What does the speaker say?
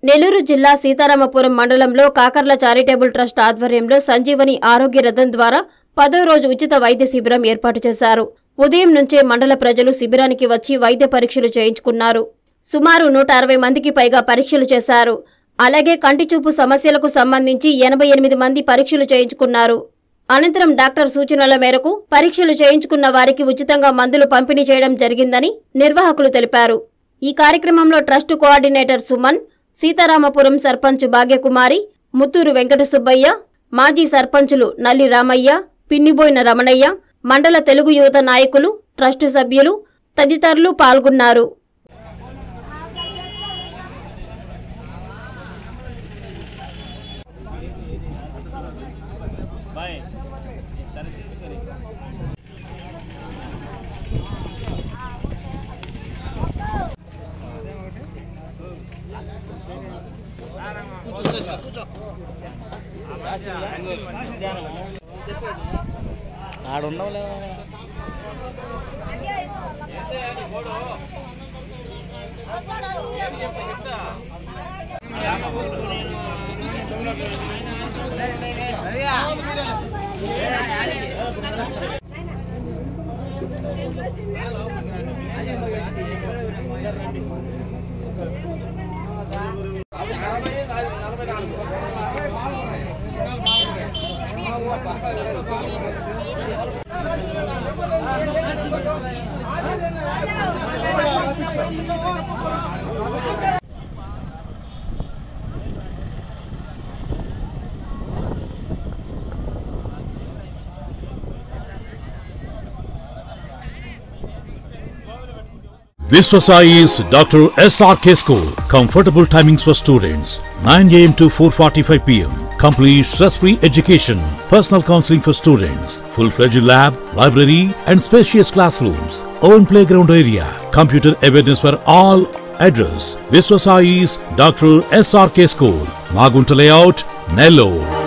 నెల్లూరు జిల్లా సీతారామపురం మండలంలో Kakarla charitable trust ఆధ్వర్యంలో సంజీవని ఆరోగ్య రథం ద్వారా 10వ రోజు ఉచిత వైద్య శిబిరం ఏర్పాటు చేశారు. ఉదయం నుంచే మండల ప్రజలు శిబిరానికి వచ్చి వైద్య పరీక్షలు చేయించుకున్నారు. సుమారు 160 మందికి పైగా పరీక్షలు చేశారు. అలాగే కంటిచూపు సమస్యలకు సంబంధించి 88 మంది పరీక్షలు చేయించుకున్నారు. అనంతరం డాక్టర్ సూచనల మేరకు పరీక్షలు చేయించుకున్న వారికి ఉచితంగా మందులు పంపిణీ చేయడం జరిగిందని నిర్వాహకులు తెలిపారు. ఈ కార్యక్రమంలో ట్రస్ట్ కోఆర్డినేటర్ సుమన్, సీతారామపురం సర్పంచ్ భాగ్యకుమారి, ముత్తూరు వెంకట సుబ్బయ్య, మాజీ సర్పంచులు నల్లి రామయ్య, పిన్నిబోయిన రమణయ్య, మండల తెలుగు యువత నాయకులు, ట్రస్టు సభ్యులు తదితరులు పాల్గొన్నారు. Viswasai's Dr. SRK School. Comfortable timings for students. 9 a.m. to 4:45 p.m. Complete stress-free education. Personal counseling for students. Full-fledged lab, library and spacious classrooms. Own playground area. Computer awareness for all. Address: Viswasai's Dr. SRK School. Magunta Layout, Nellore.